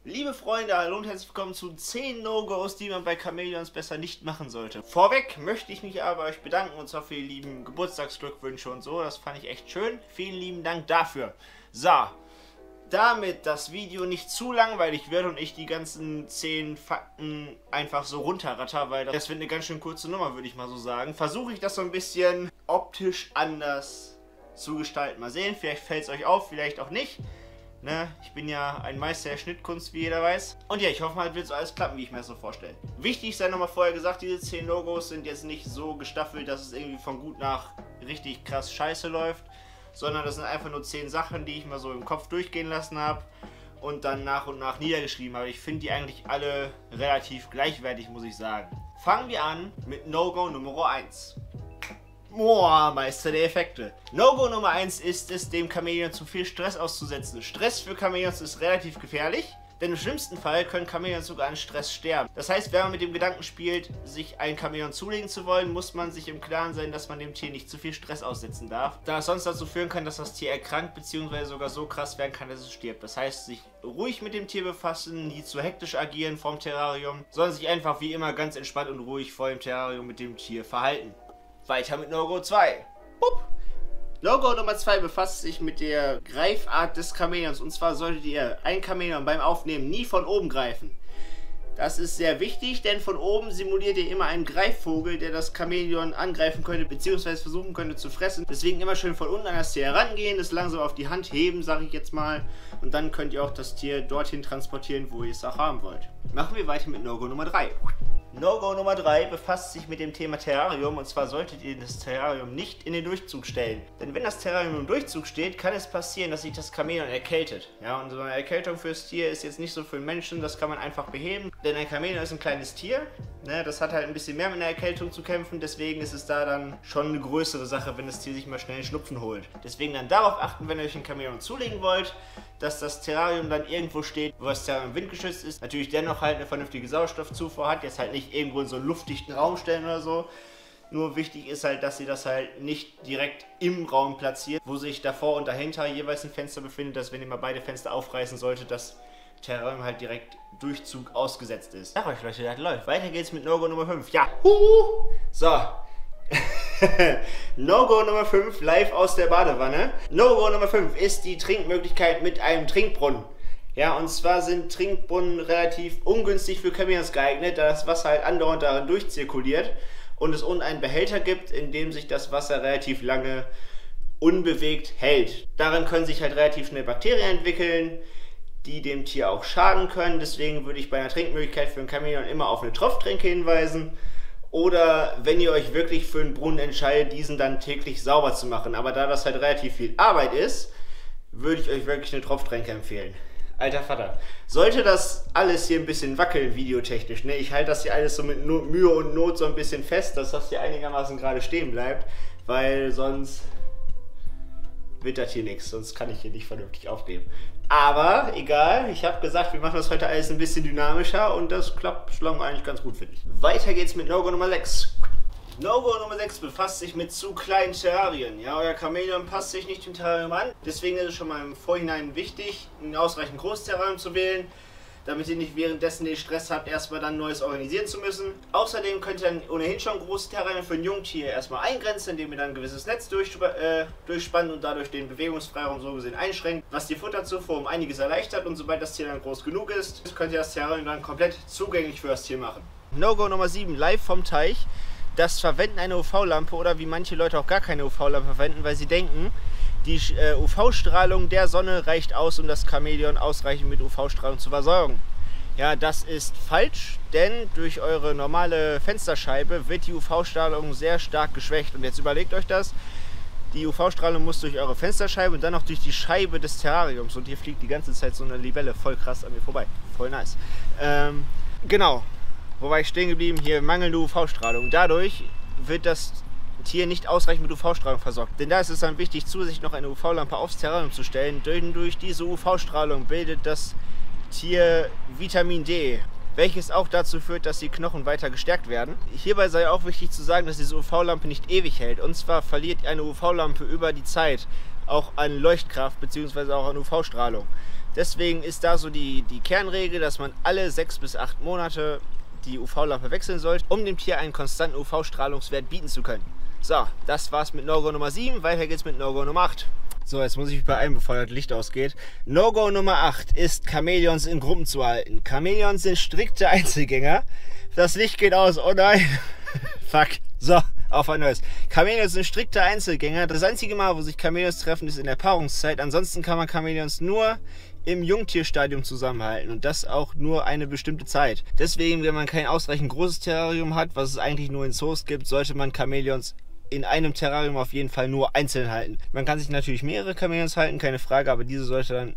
Liebe Freunde, hallo und herzlich willkommen zu 10 No-Gos, die man bei Chamäleons besser nicht machen sollte. Vorweg möchte ich mich aber euch bedanken und zwar für die lieben Geburtstagsglückwünsche und so. Das fand ich echt schön. Vielen lieben Dank dafür. So, damit das Video nicht zu langweilig wird und ich die ganzen 10 Fakten einfach so runterratter, weil das wird eine ganz schön kurze Nummer, würde ich mal so sagen, versuche ich das so ein bisschen optisch anders zu gestalten. Mal sehen, vielleicht fällt es euch auf, vielleicht auch nicht. Ne? Ich bin ja ein Meister der Schnittkunst, wie jeder weiß. Und ja, ich hoffe mal, wird so alles klappen, wie ich mir das so vorstelle. Wichtig sei nochmal vorher gesagt, diese 10 Logos sind jetzt nicht so gestaffelt, dass es irgendwie von gut nach richtig krass scheiße läuft, sondern das sind einfach nur 10 Sachen, die ich mal so im Kopf durchgehen lassen habe und dann nach und nach niedergeschrieben habe. Ich finde die eigentlich alle relativ gleichwertig, muss ich sagen. Fangen wir an mit No-Go Nummer 1. Boah, Meister der Effekte. No-Go Nummer 1 ist es, dem Chamäleon zu viel Stress auszusetzen. Stress für Chamäleons ist relativ gefährlich, denn im schlimmsten Fall können Chamäleons sogar an Stress sterben. Das heißt, wenn man mit dem Gedanken spielt, sich ein Chamäleon zulegen zu wollen, muss man sich im Klaren sein, dass man dem Tier nicht zu viel Stress aussetzen darf, da es sonst dazu führen kann, dass das Tier erkrankt bzw. sogar so krass werden kann, dass es stirbt. Das heißt, sich ruhig mit dem Tier befassen, nie zu hektisch agieren vorm Terrarium, sondern sich einfach wie immer ganz entspannt und ruhig vor dem Terrarium mit dem Tier verhalten. Weiter mit No-Go 2. Bup. No-Go Nummer 2 befasst sich mit der Greifart des Chamäleons. Und zwar solltet ihr ein Chamäleon beim Aufnehmen nie von oben greifen. Das ist sehr wichtig, denn von oben simuliert ihr immer einen Greifvogel, der das Chamäleon angreifen könnte, beziehungsweise versuchen könnte zu fressen. Deswegen immer schön von unten an das Tier herangehen, es langsam auf die Hand heben, sage ich jetzt mal. Und dann könnt ihr auch das Tier dorthin transportieren, wo ihr es auch haben wollt. Machen wir weiter mit No-Go Nummer 3. No-Go Nummer 3 befasst sich mit dem Thema Terrarium, und zwar solltet ihr das Terrarium nicht in den Durchzug stellen. Denn wenn das Terrarium im Durchzug steht, kann es passieren, dass sich das Chamäleon erkältet. Ja, und so eine Erkältung fürs Tier ist jetzt nicht so für den Menschen, das kann man einfach beheben. Denn ein Chamäleon ist ein kleines Tier, ne, das hat halt ein bisschen mehr mit einer Erkältung zu kämpfen, deswegen ist es da dann schon eine größere Sache, wenn das Tier sich mal schnell einen Schnupfen holt. Deswegen dann darauf achten, wenn ihr euch ein Chamäleon zulegen wollt, dass das Terrarium dann irgendwo steht, wo das Terrarium windgeschützt ist. Natürlich dennoch halt eine vernünftige Sauerstoffzufuhr hat, jetzt halt nicht irgendwo in so einen luftdichten Raum stellen oder so. Nur wichtig ist halt, dass ihr das halt nicht direkt im Raum platziert, wo sich davor und dahinter jeweils ein Fenster befindet, dass wenn ihr mal beide Fenster aufreißen solltet, das Terrarium halt direkt Durchzug ausgesetzt ist. Sag euch Leute, das läuft. Weiter geht's mit No-Go Nummer 5. Ja, so. No-Go Nummer 5, live aus der Badewanne. No-Go Nummer 5 ist die Trinkmöglichkeit mit einem Trinkbrunnen. Ja, und zwar sind Trinkbrunnen relativ ungünstig für Chamäleons geeignet, da das Wasser halt andauernd darin durchzirkuliert und es unten einen Behälter gibt, in dem sich das Wasser relativ lange unbewegt hält. Darin können sich halt relativ schnell Bakterien entwickeln, die dem Tier auch schaden können. Deswegen würde ich bei einer Trinkmöglichkeit für ein Chamäleon immer auf eine Tropftränke hinweisen. Oder wenn ihr euch wirklich für einen Brunnen entscheidet, diesen dann täglich sauber zu machen. Aber da das halt relativ viel Arbeit ist, würde ich euch wirklich eine Tropftränke empfehlen. Alter Vater. Sollte das alles hier ein bisschen wackeln, videotechnisch, ne? Ich halte das hier alles so mit Mühe und Not so ein bisschen fest, dass das hier einigermaßen gerade stehen bleibt, weil sonst wird das hier nichts, sonst kann ich hier nicht vernünftig aufnehmen. Aber egal, ich habe gesagt, wir machen das heute alles ein bisschen dynamischer und das klappt bislang eigentlich ganz gut, finde ich. Weiter geht's mit No-Go Nummer 6. No-Go Nummer 6 befasst sich mit zu kleinen Terrarien. Ja, euer Chamäleon passt sich nicht dem Terrarium an, deswegen ist es schon mal im Vorhinein wichtig, ein ausreichend großes Terrarium zu wählen, damit ihr nicht währenddessen den Stress habt, erstmal dann Neues organisieren zu müssen. Außerdem könnt ihr dann ohnehin schon große Terrarien für ein Jungtier erstmal eingrenzen, indem ihr dann ein gewisses Netz durchspannt und dadurch den Bewegungsfreiraum so gesehen einschränkt, was die Futterzufuhr um einiges erleichtert, und sobald das Tier dann groß genug ist, könnt ihr das Terrarium dann komplett zugänglich für das Tier machen. No-Go Nummer 7, live vom Teich. Das Verwenden einer UV-Lampe oder wie manche Leute auch gar keine UV-Lampe verwenden, weil sie denken, die UV-Strahlung der Sonne reicht aus, um das Chamäleon ausreichend mit UV-Strahlung zu versorgen. Ja, das ist falsch, denn durch eure normale Fensterscheibe wird die UV-Strahlung sehr stark geschwächt. Und jetzt überlegt euch das, die UV-Strahlung muss durch eure Fensterscheibe und dann noch durch die Scheibe des Terrariums. Und hier fliegt die ganze Zeit so eine Libelle voll krass an mir vorbei. Voll nice. Genau, wo war ich stehen geblieben? Hier mangelnde UV-Strahlung. Dadurch wird das Tier nicht ausreichend mit UV-Strahlung versorgt. Denn da ist es dann wichtig, zusätzlich noch eine UV-Lampe aufs Terrarium zu stellen. Denn durch diese UV-Strahlung bildet das Tier Vitamin D, welches auch dazu führt, dass die Knochen weiter gestärkt werden. Hierbei sei auch wichtig zu sagen, dass diese UV-Lampe nicht ewig hält. Und zwar verliert eine UV-Lampe über die Zeit auch an Leuchtkraft bzw. auch an UV-Strahlung. Deswegen ist da so die Kernregel, dass man alle 6 bis 8 Monate die UV-Lampe wechseln sollte, um dem Tier einen konstanten UV-Strahlungswert bieten zu können. So, das war's mit No-Go Nummer 7, weiter geht's mit No-Go Nummer 8. So, jetzt muss ich mich beeilen, bevor das Licht ausgeht. No-Go Nummer 8 ist, Chamäleons in Gruppen zu halten. Chamäleons sind strikte Einzelgänger. Das Licht geht aus, oh nein. Fuck. So, auf ein neues. Chamäleons sind strikte Einzelgänger. Das einzige Mal, wo sich Chamäleons treffen, ist in der Paarungszeit. Ansonsten kann man Chamäleons nur im Jungtierstadium zusammenhalten und das auch nur eine bestimmte Zeit. Deswegen, wenn man kein ausreichend großes Terrarium hat, was es eigentlich nur in Zoos gibt, sollte man Chamäleons in einem Terrarium auf jeden Fall nur einzeln halten. Man kann sich natürlich mehrere Chamäleons halten, keine Frage, aber diese sollte dann...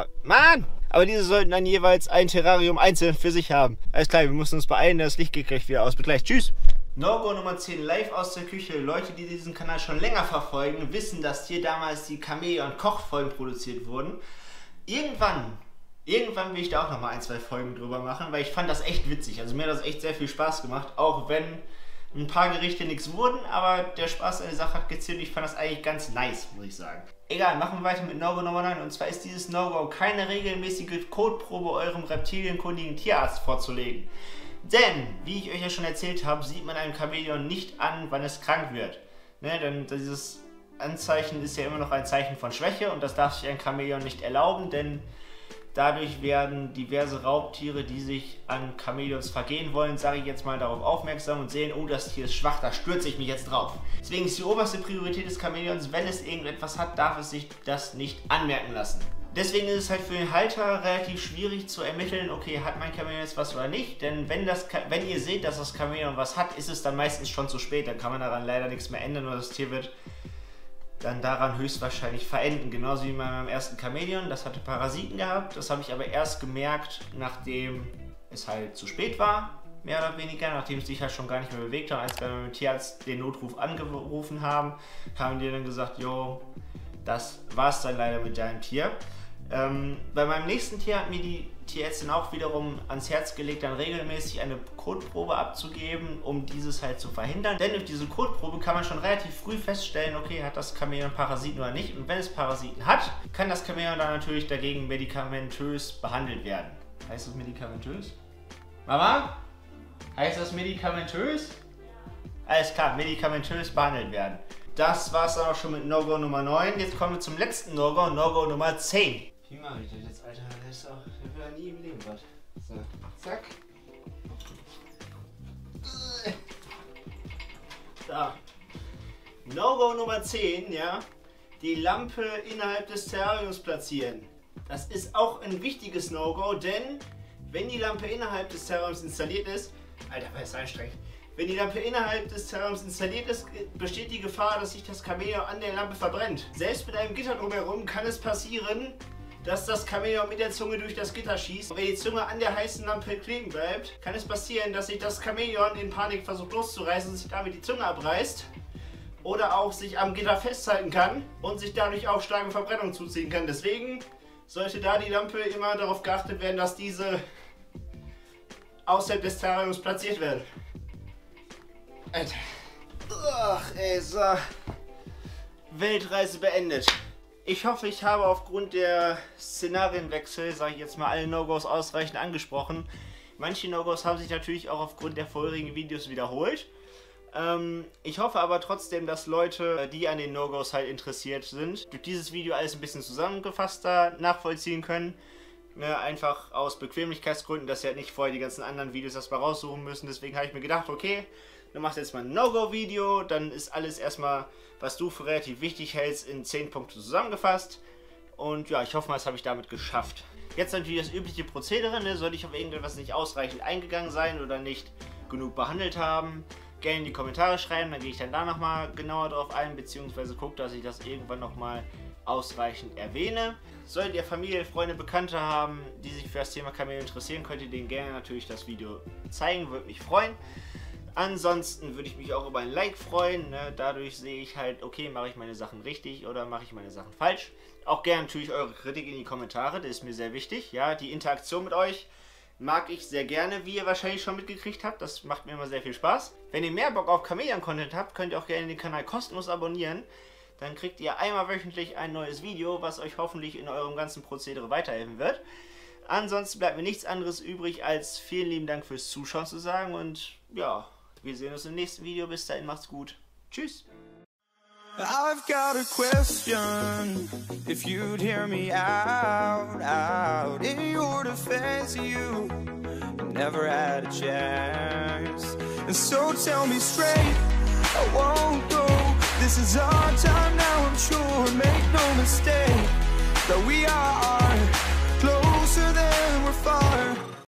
Aber diese sollten dann jeweils ein Terrarium einzeln für sich haben. Alles klar, wir müssen uns beeilen, das Licht geht gleich wieder aus. Bis gleich, tschüss! No-Go Nummer 10, live aus der Küche. Leute, die diesen Kanal schon länger verfolgen, wissen, dass hier damals die Chamäleon-Kochfolgen produziert wurden. Irgendwann will ich da auch nochmal 1, 2 Folgen drüber machen, weil ich fand das echt witzig. Also mir hat das echt sehr viel Spaß gemacht, auch wenn ein paar Gerichte nichts wurden, aber der Spaß an der Sache hat gezählt. Ich fand das eigentlich ganz nice, muss ich sagen. Egal, machen wir weiter mit No-Go Nummer 9. Und zwar ist dieses No-Go keine regelmäßige Kotprobe eurem reptilienkundigen Tierarzt vorzulegen. Denn, wie ich euch ja schon erzählt habe, sieht man einem Chamäleon nicht an, wann es krank wird. Ne, denn dieses Anzeichen ist ja immer noch ein Zeichen von Schwäche und das darf sich ein Chamäleon nicht erlauben, denn dadurch werden diverse Raubtiere, die sich an Chamäleons vergehen wollen, sage ich jetzt mal, darauf aufmerksam und sehen, oh, das Tier ist schwach, da stürze ich mich jetzt drauf. Deswegen ist die oberste Priorität des Chamäleons, wenn es irgendetwas hat, darf es sich das nicht anmerken lassen. Deswegen ist es halt für den Halter relativ schwierig zu ermitteln, okay, hat mein Chamäleon jetzt was oder nicht, denn wenn ihr seht, dass das Chamäleon was hat, ist es dann meistens schon zu spät, dann kann man daran leider nichts mehr ändern und das Tier wird dann daran höchstwahrscheinlich verenden. Genauso wie bei meinem ersten Chamäleon, das hatte Parasiten gehabt, das habe ich aber erst gemerkt, nachdem es halt zu spät war, mehr oder weniger, nachdem es sich halt schon gar nicht mehr bewegt hat. Als wir mit dem Tierarzt den Notruf angerufen haben, haben die dann gesagt, jo, das war's dann leider mit deinem Tier. Bei meinem nächsten Tier hat mir die Tierärztin auch wiederum ans Herz gelegt, dann regelmäßig eine Kotprobe abzugeben, um dieses halt zu verhindern. Denn durch diese Kotprobe kann man schon relativ früh feststellen, okay, hat das Chamäleon Parasiten oder nicht. Und wenn es Parasiten hat, kann das Chamäleon dann natürlich dagegen medikamentös behandelt werden. Heißt das medikamentös? Mama? Heißt das medikamentös? Alles klar, medikamentös behandelt werden. Das war's dann auch schon mit No-Go Nummer 9. Jetzt kommen wir zum letzten No-Go, No-Go Nummer 10. Wie mache ich das jetzt, Alter? Das ist auch, ich will ja nie im Leben was. So, zack. Da. No-Go Nummer 10, ja. Die Lampe innerhalb des Terrariums platzieren. Das ist auch ein wichtiges No-Go, denn wenn die Lampe innerhalb des Terrariums installiert ist, Alter, war das anstrengend. Wenn die Lampe innerhalb des Terrariums installiert ist, besteht die Gefahr, dass sich das Chamäleon an der Lampe verbrennt. Selbst mit einem Gitter drumherum kann es passieren, dass das Chamäleon mit der Zunge durch das Gitter schießt. Und wenn die Zunge an der heißen Lampe kleben bleibt, kann es passieren, dass sich das Chamäleon in Panik versucht loszureißen und sich damit die Zunge abreißt. Oder auch sich am Gitter festhalten kann und sich dadurch auch starke Verbrennung zuziehen kann. Deswegen sollte da die Lampe immer darauf geachtet werden, dass diese außerhalb des Terrariums platziert wird. Alter. Ach, ey, so. Weltreise beendet. Ich hoffe, ich habe aufgrund der Szenarienwechsel, sage ich jetzt mal, alle No-Gos ausreichend angesprochen. Manche No-Gos haben sich natürlich auch aufgrund der vorherigen Videos wiederholt. Ich hoffe aber trotzdem, dass Leute, die an den No-Gos halt interessiert sind, durch dieses Video alles ein bisschen zusammengefasster nachvollziehen können. Einfach aus Bequemlichkeitsgründen, dass sie halt nicht vorher die ganzen anderen Videos erstmal raussuchen müssen. Deswegen habe ich mir gedacht, okay, du machst jetzt mal ein No-Go-Video, dann ist alles erstmal, was du für relativ wichtig hältst, in 10 Punkte zusammengefasst. Und ja, ich hoffe mal, das habe ich damit geschafft. Jetzt natürlich das übliche Prozedere, ne? Sollte ich auf irgendetwas nicht ausreichend eingegangen sein oder nicht genug behandelt haben, gerne in die Kommentare schreiben, dann gehe ich dann da nochmal genauer drauf ein, beziehungsweise gucke, dass ich das irgendwann nochmal ausreichend erwähne. Solltet ihr Familie, Freunde, Bekannte haben, die sich für das Thema Chamäleon interessieren, könnt ihr denen gerne natürlich das Video zeigen, würde mich freuen. Ansonsten würde ich mich auch über ein Like freuen, ne? Dadurch sehe ich halt, okay, mache ich meine Sachen richtig oder mache ich meine Sachen falsch. Auch gerne natürlich eure Kritik in die Kommentare, das ist mir sehr wichtig. Ja, die Interaktion mit euch mag ich sehr gerne, wie ihr wahrscheinlich schon mitgekriegt habt. Das macht mir immer sehr viel Spaß. Wenn ihr mehr Bock auf Chamäleon-Content habt, könnt ihr auch gerne den Kanal kostenlos abonnieren. Dann kriegt ihr einmal wöchentlich ein neues Video, was euch hoffentlich in eurem ganzen Prozedere weiterhelfen wird. Ansonsten bleibt mir nichts anderes übrig, als vielen lieben Dank fürs Zuschauen zu sagen. Und ja, wir sehen uns im nächsten Video. Bis dahin, macht's gut. Tschüss. I've got a question, if you'd hear me out. In your defense, you never had a chance. And so tell me straight, I won't go. This is our time now, I'm sure, make no mistake, that we are